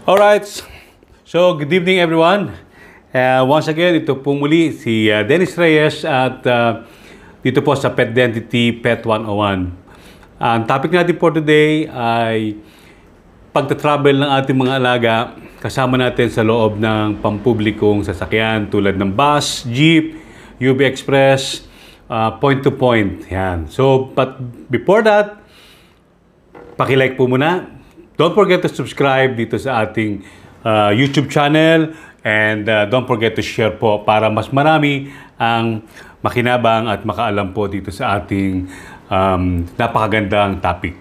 Alright, so good evening everyone. Once again, ito po muli si Dennis Reyes at dito po sa Pet Identity Pet 101. Ang topic natin for today ay pagta-travel ng ating mga alaga kasama natin sa loob ng pampublikong sasakyan tulad ng bus, jeep, UB Express, point to point. Yan. So, but before that, paki-like po muna. Don't forget to subscribe dito sa ating YouTube channel and don't forget to share po para mas marami ang makinabang at makaalam po dito sa ating napakagandang topic.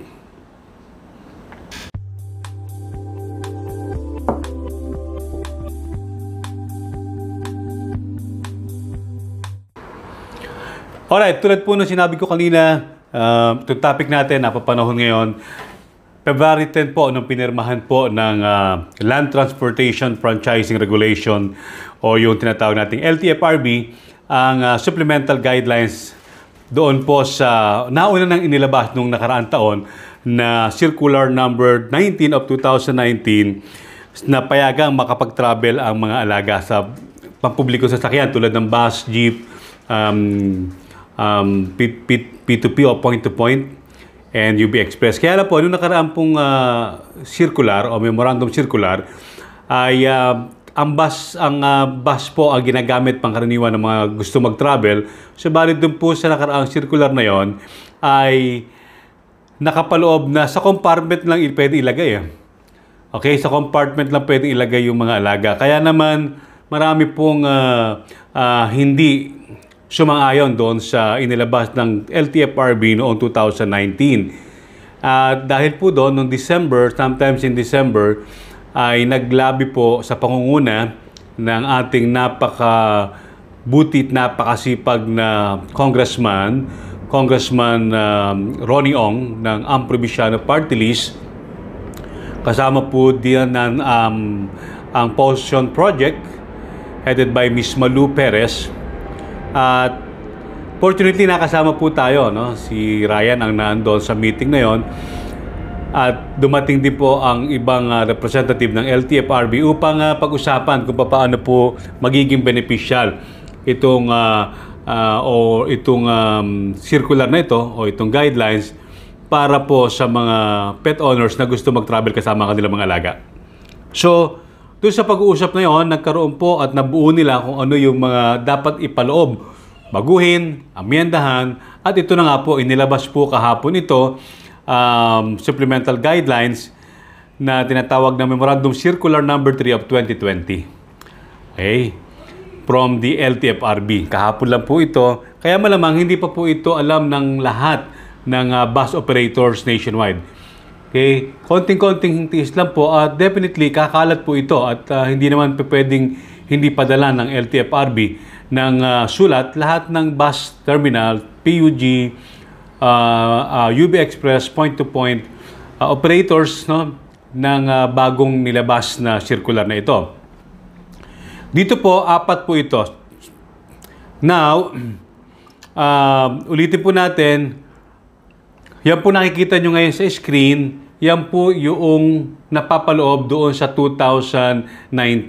Alright, tulad po ng sinabi ko kanina, itong topic natin, napapanahon ngayon, February 10 po, nung pinirmahan po ng Land Transportation Franchising Regulation o yung tinatawag nating LTFRB, ang Supplemental Guidelines doon po sa nauna nang inilabas nung nakaraang taon na Circular Number 19 of 2019 na payagang makapag-travel ang mga alaga sa pampubliko sasakyan tulad ng bus, jeep, P2P o point-to-point, and UB Express. Kaya na po, nung nakaraan pong circular o memorandum circular, ay ang bus po ang ginagamit pangkaraniwan ng mga gusto mag-travel. Subalit dun po sa nakaraang circular na yon ay nakapaloob na sa compartment lang pwede ilagay. Okay, sa compartment lang pwede ilagay yung mga alaga. Kaya naman, marami pong hindi sumang-ayon doon sa inilabas ng LTFRB noong 2019. Dahil po doon, noong December, sometimes in December, ay naglabi po sa pangunguna ng ating napakabutit, napakasipag na Congressman Ronnie ng Probinsyano Partylist. Kasama po diyan ang PAWSsion project headed by Miss Malou, Perez. At fortunately nakasama po tayo, no? Si Ryan ang nandoon sa meeting na yon. At dumating din po ang ibang representative ng LTFRB upang pag-usapan kung paano po magiging beneficial itong circular na ito o itong guidelines para po sa mga pet owners na gusto mag-travel kasama ang kanilang mga alaga. So, doon sa pag-uusap na yon, nagkaroon po at nabuo nila kung ano yung mga dapat ipaloob, baguhin, amyendahan, at ito na nga po, inilabas po kahapon ito, Supplemental Guidelines na tinatawag na Memorandum Circular Number 3 of 2020. Okay? From the LTFRB. Kahapon lang po ito. Kaya malamang hindi pa po ito alam ng lahat ng bus operators nationwide. Okay, konting-konting tiis lang po at definitely kakalat po ito at hindi naman pwedeng hindi padala ng LTFRB ng sulat lahat ng bus terminal, PUG, UB Express, point-to-point operators, no, ng bagong nilabas na circular na ito. Dito po, 4 po ito. Now, ulitin po natin. Yan po nakikita nyo ngayon sa screen, yan po yung napapaloob doon sa 2019.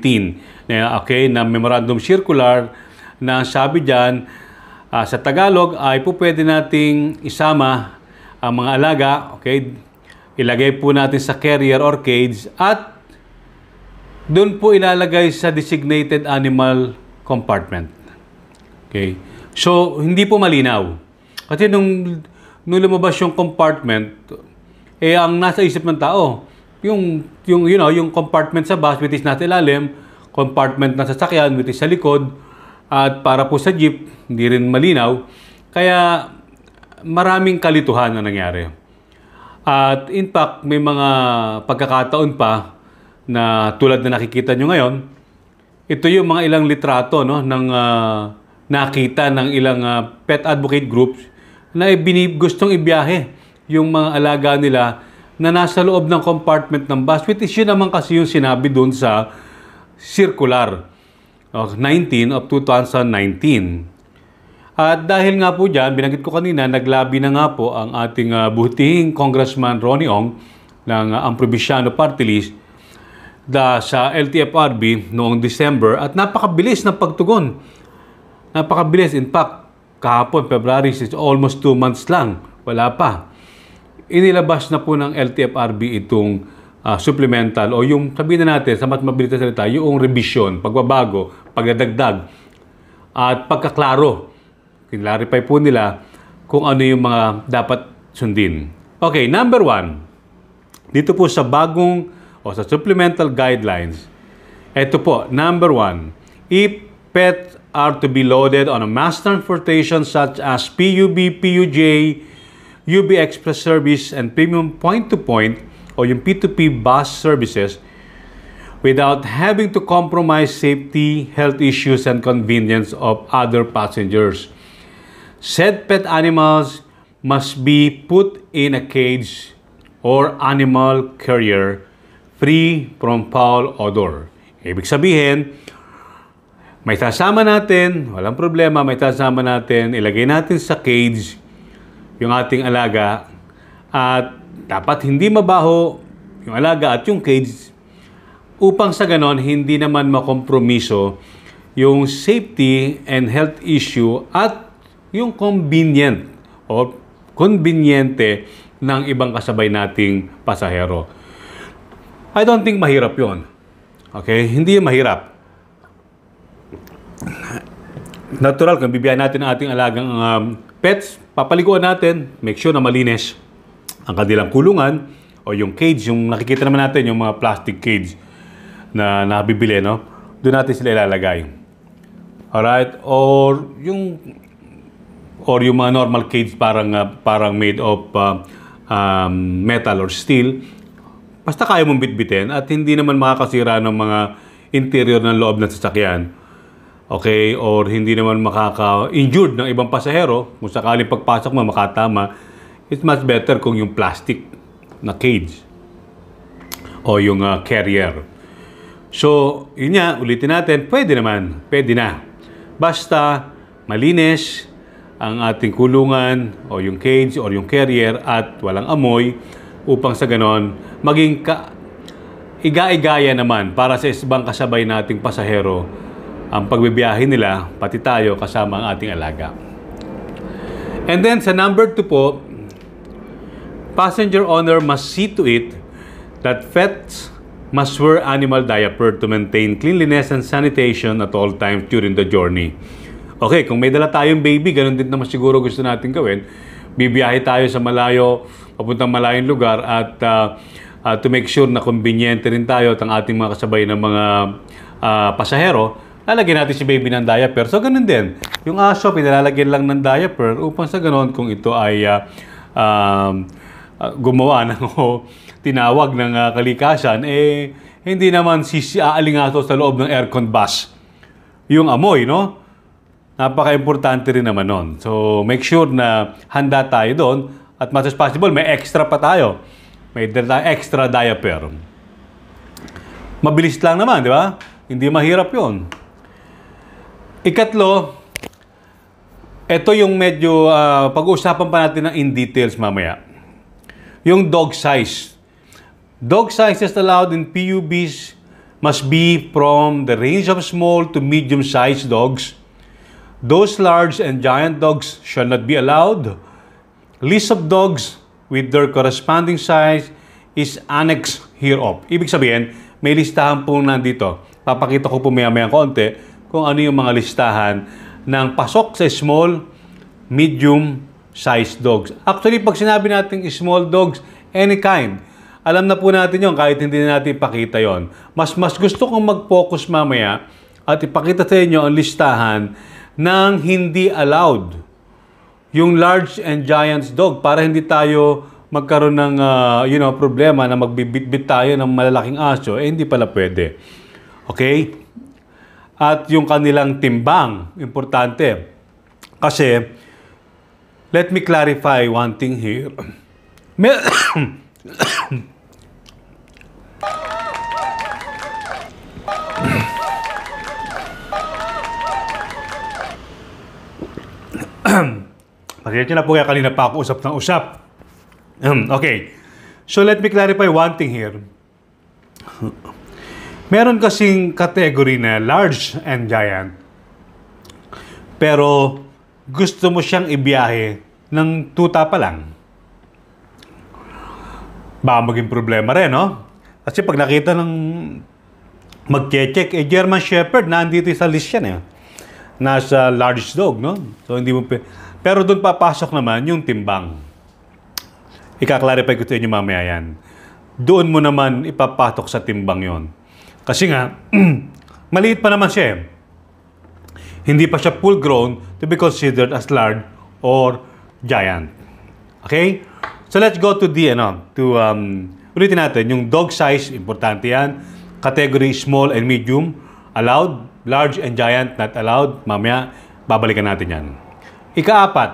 Okay, na memorandum circular na sabi dyan, sa Tagalog ay po pwede nating isama ang mga alaga, okay, ilagay po natin sa carrier or cage at doon po ilalagay sa designated animal compartment. Okay, so hindi po malinaw. Kasi nung lumabas yung compartment, ang nasa isip ng tao, yung compartment sa bus, which is nasa ilalim, compartment na sasakyan, which is sa likod, at para po sa jeep, hindi rin malinaw. Kaya maraming kalituhan na nangyari. At in fact, may mga pagkakataon pa na tulad na nakikita nyo ngayon, ito yung mga ilang litrato, no, ng nakita ng ilang pet advocate groups na gustong ibiyahe yung mga alaga nila na nasa loob ng compartment ng bus, which is yun naman kasi yung sinabi doon sa circular 19 of 2019. At dahil nga po dyan, binanggit ko kanina, naglabi na nga po ang ating butihing Congressman Ronnie ng Probinsyano Partylist sa LTFRB noong December at napakabilis ng pagtugon. Napakabilis. In fact, kahapon, February, almost 2 months lang. Wala pa. Inilabas na po ng LTFRB itong supplemental o yung sabihin na natin sa mas mabilis na salita, yung revision, pagbabago, pagdadagdag at pagkaklaro. Clarify po nila kung ano yung mga dapat sundin. Okay, number 1. Dito po sa bagong o sa Supplemental Guidelines, ito po, number 1. If pets are to be loaded on a mass transportation such as PUB, PUJ, UB Express Service, and Premium Point-to-Point o yung P2P bus services without having to compromise safety, health issues, and convenience of other passengers. Said pet animals must be put in a cage or animal carrier free from foul odor. Ibig sabihin, may sasama natin, walang problema, may sasama natin, ilagay natin sa cage yung ating alaga at dapat hindi mabaho yung alaga at yung cage upang sa ganon hindi naman makompromiso yung safety and health issue at yung convenient o konbinyente ng ibang kasabay nating pasahero. I don't think mahirap yon. Okay? Hindi mahirap. Natural, kung bibiyahin natin ang ating alagang pets, papaliguan natin, make sure na malinis ang kanilang kulungan o yung cage, yung nakikita naman natin, yung mga plastic cage na nabibili, no? Doon natin sila ilalagay. Alright? Or yung mga normal cage parang made of metal or steel. Basta kaya mong bitbitin at hindi naman makakasira ng mga interior ng loob ng sasakyan. Okay? Or hindi naman makaka-injured ng ibang pasahero. Kung sakaling pagpasok mo makatama, it's much better kung yung plastic na cage o yung carrier. So, yun nga, ulitin natin, pwede naman. Pwede na. Basta malinis ang ating kulungan o yung cage o yung carrier at walang amoy upang sa ganon maging iga-igaya naman para sa isang kasabay nating pasahero ang pagbibiyahe nila, pati tayo kasama ang ating alaga. And then sa number 2 po, passenger owner must see to it that pets must wear animal diaper to maintain cleanliness and sanitation at all times during the journey. Okay, kung may dala tayong baby, ganun din naman siguro gusto natin gawin. Bibiyahe tayo sa malayo, papuntang malayong lugar at to make sure na convenient rin tayo at ang ating mga kasabay ng mga pasahero, lalagyan natin si baby ng diaper. So, ganun din. Yung aso, pinalalagyan lang ng diaper upang sa ganun kung ito ay gumawa ng tinawag ng kalikasan, hindi naman aalingaso sa loob ng aircon bus yung amoy, no? Napaka-importante rin naman nun. So, make sure na handa tayo doon at much as possible, may extra pa tayo. May extra diaper. Mabilis lang naman, di ba? Hindi mahirap yun. Ikatlo, ito yung medyo pag-uusapan pa natin in details mamaya. Yung dog size. Dog sizes allowed in PUBs must be from the range of small to medium-sized dogs. Those large and giant dogs shall not be allowed. List of dogs with their corresponding size is annexed hereof. Ibig sabihin, may listahan po nandito. Papakita ko po maya-maya konti kung ano yung mga listahan ng pasok sa small, medium-sized dogs. Actually, pag sinabi natin small dogs, any kind, alam na po natin yon kahit hindi na natin ipakita yon. Mas gusto kong mag-focus mamaya at ipakita sa inyo ang listahan ng hindi allowed. Yung large and giant dog para hindi tayo magkaroon ng problema na magbibitbit tayo ng malalaking aso, hindi pala pwede. Okay? At yung kanilang timbang, importante. Kasi, let me clarify one thing here. Pasensya na po kaya kanina pa ako usap ng usap. Okay. So let me clarify one thing here. Meron kasing category na large and giant. Pero gusto mo siyang ibiyahe ng tuta pa lang. Baka maging problema rin, no? Kasi pag nakita ng mag-check, German Shepherd, nandito sa list yan, nasa large dog, no? So, hindi mo pero doon papasok naman yung timbang. Ika-clarify ko sa inyo mamaya yan. Doon mo naman ipapatok sa timbang yon. Kasi nga, maliit pa naman siya. Hindi pa siya full grown to be considered as large or giant. Okay? So let's go to ulitin natin, yung dog size, importante yan. Category small and medium, allowed. Large and giant, not allowed. Mamaya, babalikan natin yan. Ika-4,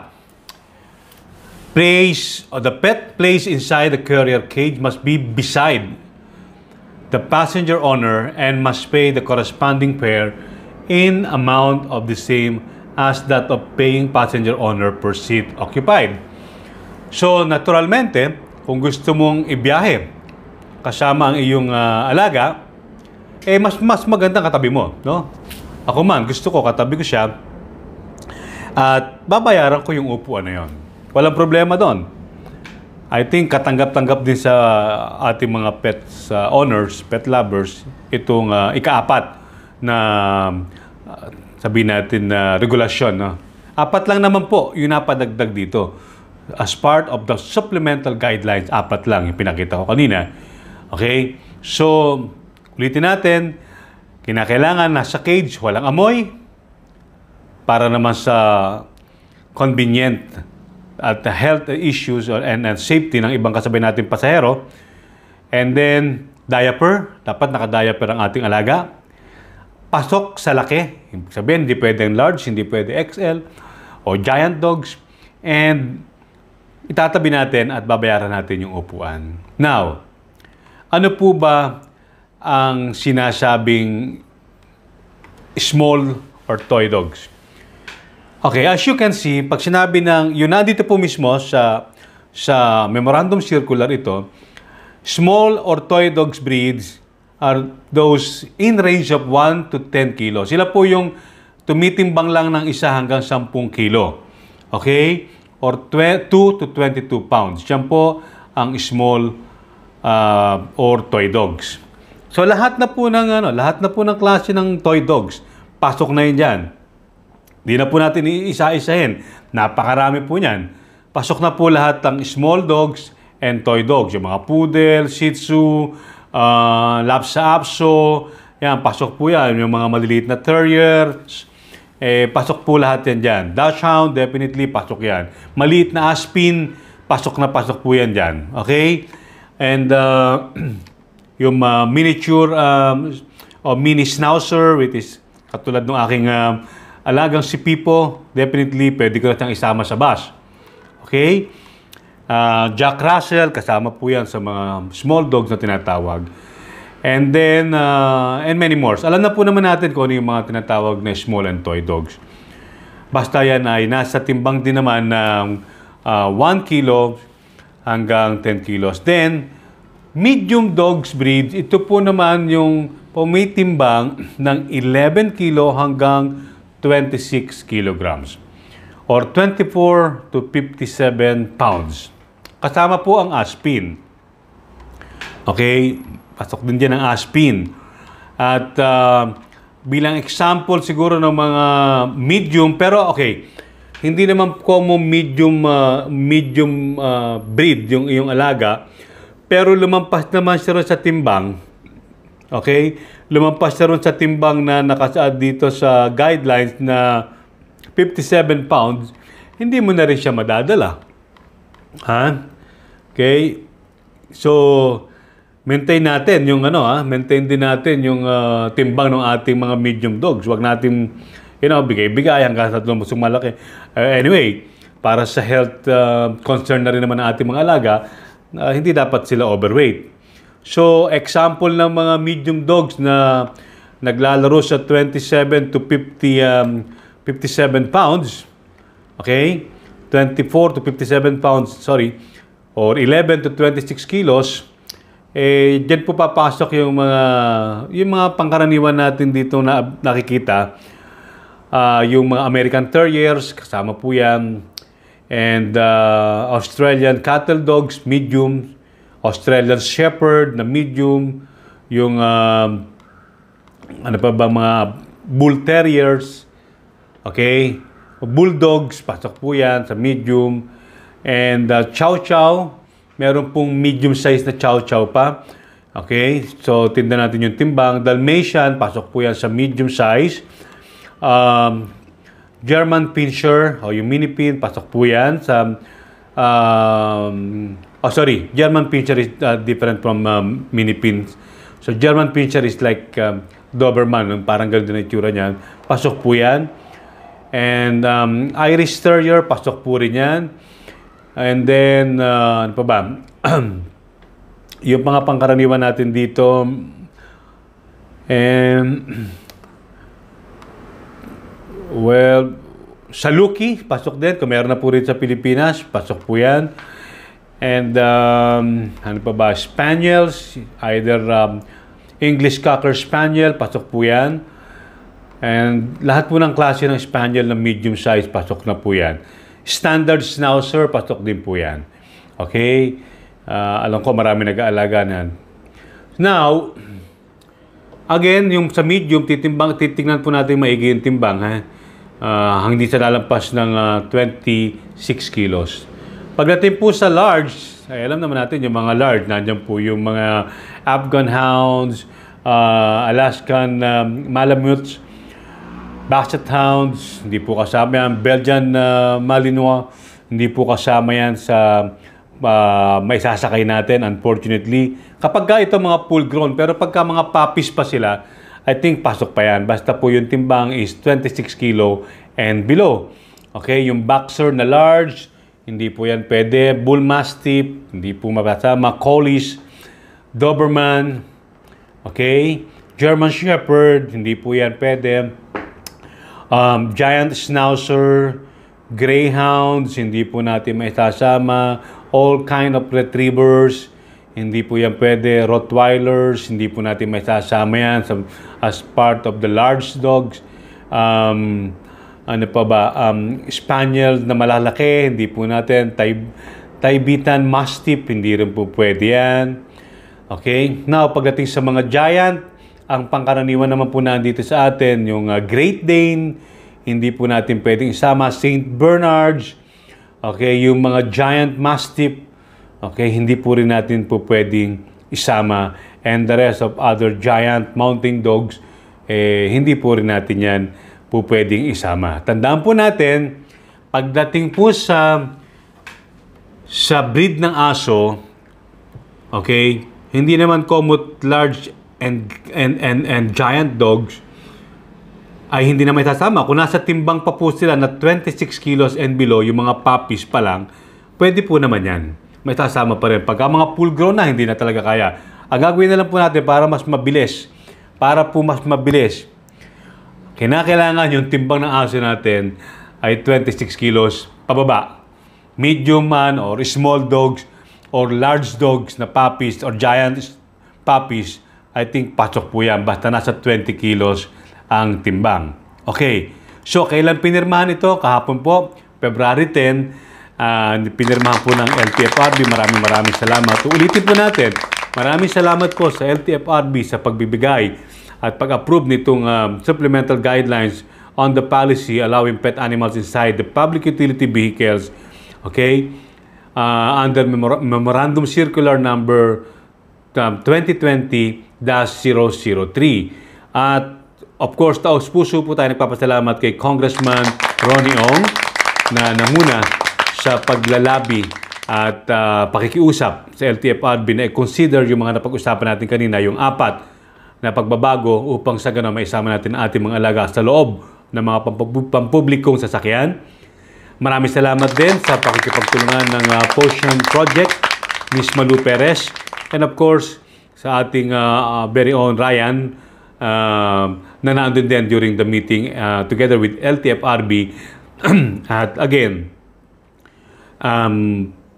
the pet placed inside the carrier cage must be beside the passenger owner and must pay the corresponding fare in amount of the same as that of paying passenger owner per seat occupied. So, naturalmente, kung gusto mong ibiyahe kasama ang iyong alaga, mas magandang katabi mo, no? Ako man, gusto ko, katabi ko siya at babayaran ko yung upuan na yon. Walang problema doon. I think katanggap-tanggap din sa ating mga pet owners, pet lovers, itong ika-4 na sabihin natin na regulasyon. No? 4 lang naman po yung napadagdag dito. As part of the Supplemental Guidelines, 4 lang yung pinakita ko kanina. Okay? So, ulitin natin, kinakailangan nasa cage, walang amoy, para naman sa convenient at health issues and safety ng ibang kasabay natin pasahero. And then, diaper. Dapat naka-diaper ang ating alaga. Pasok sa laki. Ibig sabihin, hindi pwedeng large, hindi pwede XL o giant dogs. And itatabi natin at babayaran natin yung upuan. Now, ano po ba ang sinasabing small or toy dogs? Okay, as you can see, pag sinabi ng, yun nandito po mismo sa memorandum circular ito, small or toy dogs breeds are those in range of 1 to 10 kilos. Sila po yung tumitimbang lang ng 1 hanggang 10 kilo. Okay? Or 2 to 22 pounds. Yan po ang small or toy dogs. So lahat na po ng klase ng toy dogs, pasok na yun dyan. Di na po natin iisa-isahin. Napakarami po niyan. Pasok na po lahat ng small dogs and toy dogs. Yung mga poodle, shih tzu, lhasa apso. Yan, pasok po yan. Yung mga maliliit na terriers. Pasok po lahat yan dyan. Dachshund, definitely pasok yan. Maliit na aspin, pasok po yan dyan. Okay? And yung miniature o mini schnauzer, which is katulad ng aking alagang si Pipo, definitely pwede ko na siyang isama sa bus. Okay? Jack Russell, kasama po yan sa mga small dogs na tinatawag. And then, and many more. Alam na po naman natin kung ano yung mga tinatawag na small and toy dogs. Basta yan ay nasa timbang din naman ng 1 kilo hanggang 10 kilos. Then, medium dogs breed, ito po naman yung pumitimbang ng 11 kilo hanggang 26 kilograms or 24 to 57 pounds. Kasama po ang aspin. Okay? Pasok din dyan ang aspin. At bilang example siguro ng mga medium, pero okay, hindi naman common medium breed yung iyong alaga, pero lumampas naman siya rin sa timbang. Okay? Lumampas siya rin sa timbang na nakasaad dito sa guidelines na 57 pounds, hindi mo na rin siya madadala. Ha? Okay? So, maintain natin yung maintain din natin yung timbang ng ating mga medium dogs. Huwag natin, bigay-bigay hanggang sa lumusong malaki. Anyway, para sa health concern na rin naman ng ating mga alaga, hindi dapat sila overweight. So, example ng mga medium dogs na naglalaro sa 27 to 57 pounds, okay? 24 to 57 pounds, sorry, or 11 to 26 kilos, Diyan po papasok yung mga pangkaraniwan natin dito na nakikita. Yung mga American Terriers, kasama po yan. And Australian Cattle Dogs, medium. Australian Shepherd na medium. Yung ano pa ba, mga Bull Terriers. Okay? Bulldogs, pasok po yan sa medium. And Chow Chow, meron pong medium size na Chow Chow pa. Okay? So, tinda natin yung timbang. Dalmatian, pasok po yan sa medium size. German Pinscher, o yung mini pin, pasok po yan sa... German Pinscher is different from mini pins. So, German Pinscher is like Doberman, parang ganun din ang itsura niyan. Pasok po yan. And Irish Terrier, pasok po rin yan. And then, ano pa ba? Yung mga pangkaraniwan natin dito. And, well, Saluki, pasok din. Kung meron na po rin sa Pilipinas, pasok po yan. And, ano pa ba? Spaniels, either English Cocker Spaniel, pasok po yan. And lahat po ng klase ng Spaniel na medium size, pasok na po yan. Standard Schnauzer, pasok din po yan. Okay? Alam ko marami nag-aalaga nan. Now, again, yung sa medium, titingnan po natin maigi yung timbang. Hindi sa lalampas ng 26 kilos. Pagdating po sa large, ay alam naman natin yung mga large. Nandiyan po yung mga Afghan Hounds, Alaskan Malamutes, Basset Hounds, hindi po kasama yan. Belgian Malinois, hindi po kasama yan sa may sasakay natin, unfortunately. Kapag ito mga full grown, pero pagka mga puppies pa sila, I think pasok pa yan. Basta po yung timbang is 26 kilo and below. Okay, yung Boxer na large, hindi po yan pwede. Bull Mastiff, hindi po mapasama. Collies, Doberman, okay. German Shepherd, hindi po yan pwede. Giant Schnauzer, Greyhounds, hindi po natin maisasama. All kind of retrievers, hindi po yan pwede. Rottweilers, hindi po natin maisasama yan as part of the large dogs. Ano pa ba? Spaniel na malalaki, hindi po natin. Tibetan Mastiff, hindi rin po pwede yan. Okay? Now, pagdating sa mga giant, ang pangkaraniwan naman po nandito sa atin, yung Great Dane, hindi po natin pwedeng isama. Saint Bernards, okay, yung mga giant Mastiff, okay, hindi po rin natin po pwedeng isama. And the rest of other giant mountain dogs, hindi po rin natin yan po pwedeng isama. Tandaan po natin, pagdating po sa breed ng aso, okay, hindi naman common large and giant dogs ay hindi na may sasama. Kung nasa timbang pa po sila na 26 kilos and below, yung mga puppies pa lang, pwede po naman yan. May sasama pa rin. Pagka mga full grown na, hindi na talaga kaya. Ang gagawin na lang po natin para mas mabilis, kinakailangan yung timbang ng aso natin ay 26 kilos pababa. Medium man or small dogs or large dogs na puppies or giant puppies, I think pasok po yan. Basta nasa 20 kilos ang timbang. Okay. So, kailan pinirmahan ito? Kahapon po, February 10. Pinirmahan po ng LTFRB. Maraming salamat. Ulitin po natin. Maraming salamat po sa LTFRB sa pagbibigay at pag-approve nitong Supplemental Guidelines on the policy allowing pet animals inside the public utility vehicles. Okay? Under Memorandum Circular Number 2020-003. At of course, taos-puso po tayo nagpapasalamat kay Congressman Ronnie na namuna sa paglalabi at pakikiusap sa LTFRB na i-consider yung mga napag-usapan natin kanina, yung 4 na pagbabago upang sa gano'n maisama natin ang ating mga alaga sa loob ng mga pampublikong sasakyan. Maraming salamat din sa pakikipagtulungan ng PAWSsion Project, Miss Malou Perez, and of course, sa ating very own Ryan, na nandun din during the meeting together with LTFRB. At again,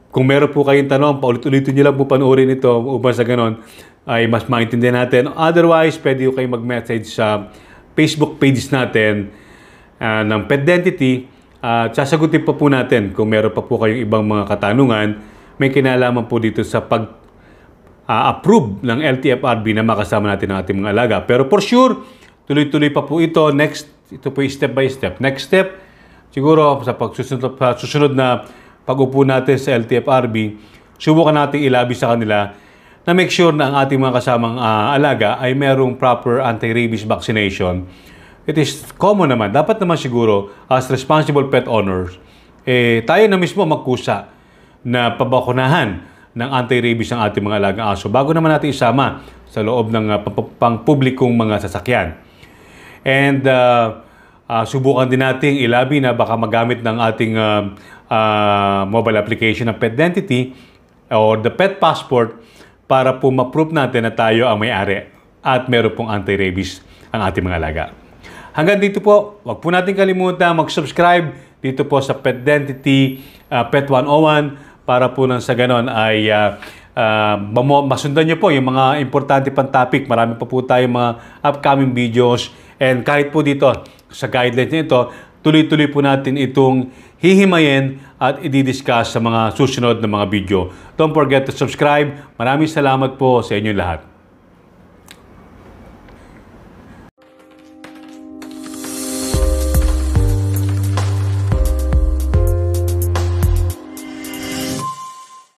Kung meron po kayong tanong, paulit-ulitin nyo lang po panoorin ito upang sa ganon ay mas maintindihan natin. Otherwise, pwede ko kayo mag-message sa Facebook pages natin ng Pedentity at sasagutin pa po natin kung meron pa po kayong ibang mga katanungan. May kinalaman po dito sa pag-approve ng LTFRB na makasama natin ang ating mga alaga. Pero for sure, tuloy-tuloy pa po ito. Ito po yung step by step. Next step, siguro sa susunod na pag-upo natin sa LTFRB, subukan natin ilabi sa kanila na make sure na ang ating mga kasamang alaga ay merong proper anti-rabies vaccination. It is common naman. Dapat naman siguro, as responsible pet owners, tayo na mismo magkusa na pabakunahan ng anti-rabies ang ating mga alagang aso bago naman natin isama sa loob ng pang-publikong mga sasakyan. And subukan din nating ilabi na baka magamit ng ating mobile application ng Pedentity or the Pet Passport para po ma-prove natin na tayo ang may-ari at meron pong anti-rabies ang ating mga alaga. Hanggang dito po, wag po natin kalimutan mag-subscribe dito po sa Pedentity Pet 101 para po nang sa ganon ay masundan nyo po yung mga importante pang topic. Marami pa po tayong mga upcoming videos and kahit po dito sa guidelines nito, tuloy-tuloy po natin itong hihimayin at i-discuss sa mga susunod na mga video. Don't forget to subscribe. Maraming salamat po sa inyong lahat.